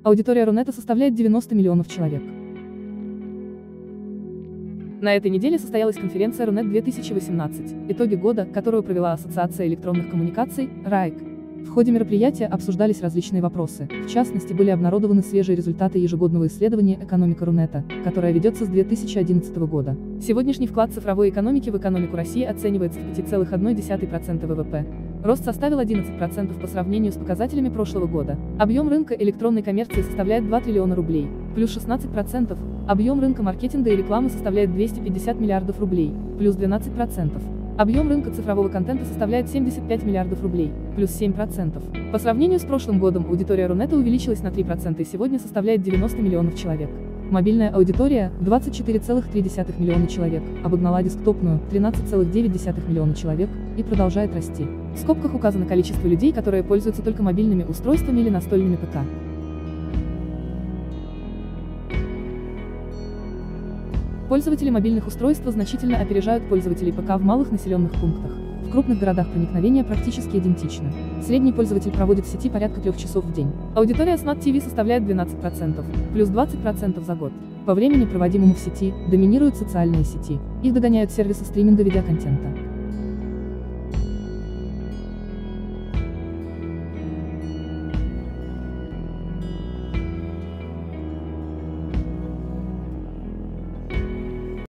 Аудитория Рунета составляет 90 миллионов человек. На этой неделе состоялась конференция Рунет 2018, итоги года, которую провела Ассоциация электронных коммуникаций, РАЭК. В ходе мероприятия обсуждались различные вопросы, в частности были обнародованы свежие результаты ежегодного исследования «Экономика Рунета», которое ведется с 2011 года. Сегодняшний вклад цифровой экономики в экономику России оценивается в 5,1% ВВП. Рост составил 11% по сравнению с показателями прошлого года. Объем рынка электронной коммерции составляет 2 триллиона рублей, плюс 16%. Объем рынка маркетинга и рекламы составляет 250 миллиардов рублей, плюс 12%. Объем рынка цифрового контента составляет 75 миллиардов рублей, плюс 7%. По сравнению с прошлым годом аудитория Рунета увеличилась на 3% и сегодня составляет 90 миллионов человек. Мобильная аудитория, 24,3 миллиона человек, обогнала десктопную, 13,9 миллиона человек, и продолжает расти. В скобках указано количество людей, которые пользуются только мобильными устройствами или настольными ПК. Пользователи мобильных устройств значительно опережают пользователей ПК в малых населенных пунктах. В крупных городах проникновение практически идентично. Средний пользователь проводит в сети порядка 3 часов в день. Аудитория Smart TV составляет 12%, плюс 20% за год. По времени, проводимому в сети, доминируют социальные сети. Их догоняют сервисы стриминга видеоконтента.